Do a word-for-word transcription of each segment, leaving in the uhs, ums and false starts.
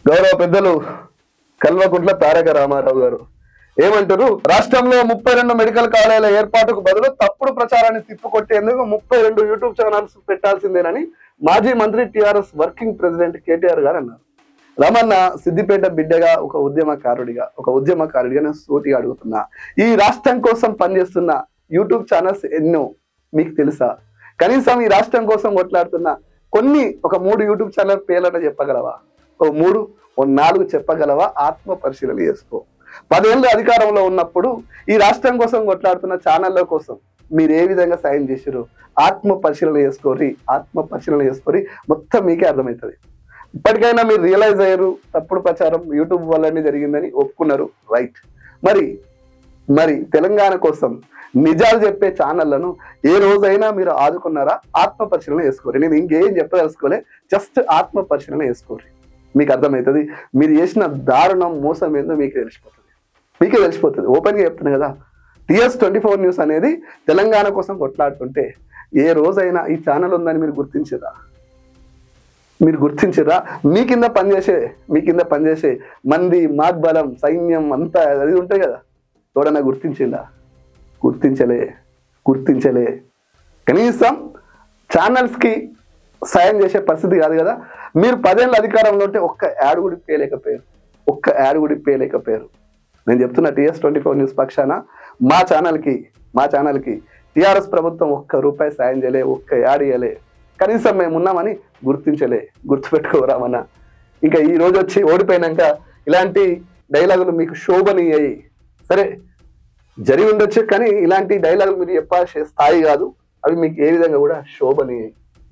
గౌరవ పెద్దలు కల్వకుంట్ల తారక రామారావు గారు ఏమంటారు? రాష్ట్రంలో ముప్పై రెండు మెడికల్ కాలేజీల ఏర్పాటుకు బదులు తప్పుడు ప్రచారాన్ని తిప్పుకొట్టేందుకు ముప్పై రెండు యూట్యూబ్ ఛానల్స్ పెట్టాల్సిందేనని మాజీ మంత్రి టిఆర్ఎస్ వర్కింగ్ ప్రెసిడెంట్ కేటీఆర్ గారు అన్నారు. రమణ సిద్దిపేట బిడ్డగా ఒక ఉద్యమకారుడిగా ఒక ఉద్యమకారుడిగా నేను సూటిగా అడుగుతున్నా, ఈ రాష్ట్రం కోసం పనిచేస్తున్న యూట్యూబ్ ఛానల్స్ ఎన్నో మీకు తెలుసా? కనీసం ఈ రాష్ట్రం కోసం కొట్లాడుతున్న కొన్ని ఒక మూడు యూట్యూబ్ ఛానల్ పేర్లను చెప్పగలవా? ఓ మూడు ఓ నాలుగు చెప్పగలవా? ఆత్మ పరిశీలన చేసుకో. పదేళ్ళు అధికారంలో ఉన్నప్పుడు ఈ రాష్ట్రం కోసం కొట్లాడుతున్న ఛానళ్ళ కోసం మీరు ఏ విధంగా సాయం చేశారు? ఆత్మ పరిశీలన చేసుకోరి, ఆత్మ పరిశీలన చేసుకోరి, మొత్తం మీకే అర్థమవుతుంది. ఇప్పటికైనా మీరు రియలైజ్ అయ్యారు, తప్పుడు ప్రచారం యూట్యూబ్ వల్లనే జరిగిందని ఒప్పుకున్నారు, రైట్. మరి మరి తెలంగాణ కోసం నిజాలు చెప్పే ఛానళ్లను ఏ రోజైనా మీరు ఆదుకున్నారా? ఆత్మ పరిశీలన చేసుకోరు. నేను ఇంకేం చెప్పదలుచుకోలే, జస్ట్ ఆత్మ పరిశీలన చేసుకోరు. మీకు అర్థమవుతుంది మీరు చేసిన దారుణం మోసం ఏందో మీకు తెలిసిపోతుంది, మీకే తెలిసిపోతుంది. ఓపెన్గా చెప్తున్నా కదా, టీఎస్ ట్వంటీ ఫోర్ న్యూస్ అనేది తెలంగాణ కోసం కొట్లాడుతుంటే ఏ రోజైనా ఈ ఛానల్ ఉందని మీరు గుర్తించరా? మీరు గుర్తించరా? మీ కింద పనిచేసే మీ కింద పనిచేసే మంది, మాగ్బలం, సైన్యం అంతా అది ఉంటాయి కదా, ఎవడన్నా గుర్తించిందా? గుర్తించలే గుర్తించలే కనీసం ఛానల్స్కి సాయం చేసే పరిస్థితి కాదు కదా. మీరు పదేళ్ళ అధికారంలో ఉంటే ఒక్క యాడ్ కూడా పేయలేకపోయారు, ఒక్క యాడ్ కూడా పేయలేకపోయారు. నేను చెప్తున్నా టీఎస్ ట్వంటీ ఫోర్ న్యూస్ పక్షాన మా ఛానల్కి మా ఛానల్కి టీఆర్ఎస్ ప్రభుత్వం ఒక్క రూపాయి సాయం చేయలే, ఒక్క యాడ్ ఇవ్వలే. కనీసం మేము ఉన్నామని గుర్తించలే. గుర్తుపెట్టుకోరామన్నా. ఇంకా ఈ రోజు వచ్చి ఓడిపోయినాక ఇలాంటి డైలాగులు మీకు శోభనీయాయి. సరే జరిగి ఉండొచ్చు, కానీ ఇలాంటి డైలాగులు మీరు చెప్పాల్సిన స్థాయి కాదు, అవి మీకు ఏ విధంగా కూడా శోభనీయాయి.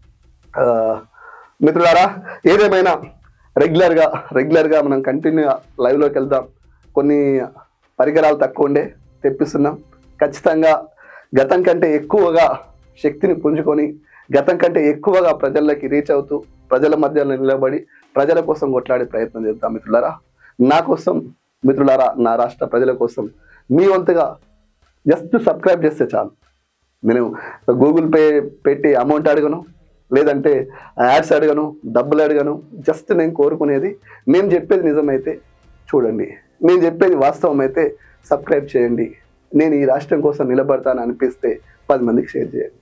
మిత్రులారా, ఏదేమైనా రెగ్యులర్గా రెగ్యులర్గా మనం కంటిన్యూగా లైవ్లోకి వెళ్దాం. కొన్ని పరికరాలు తక్కువ ఉండే తెప్పిస్తున్నాం. ఖచ్చితంగా గతం కంటే ఎక్కువగా శక్తిని పుంజుకొని గతం కంటే ఎక్కువగా ప్రజల్లోకి రీచ్ అవుతూ ప్రజల మధ్యలో నిలబడి ప్రజల కోసం కొట్లాడే ప్రయత్నం చేద్దాం మిత్రులారా. నా కోసం మిత్రులారా, నా రాష్ట్ర ప్రజల కోసం మీ వంతుగా జస్ట్ సబ్స్క్రైబ్ చేస్తే చాలు. నేను గూగుల్ పే పెట్టి అమౌంట్ అడగను, లేదంటే యాడ్స్ అడగను, డబ్బులు అడగను. జస్ట్ నేను కోరుకునేది, నేను చెప్పేది నిజమైతే చూడండి, నేను చెప్పేది వాస్తవం అయితే సబ్స్క్రైబ్ చేయండి. నేను ఈ రాష్ట్రం కోసం నిలబడతాను అనిపిస్తే పది మందికి షేర్ చేయండి.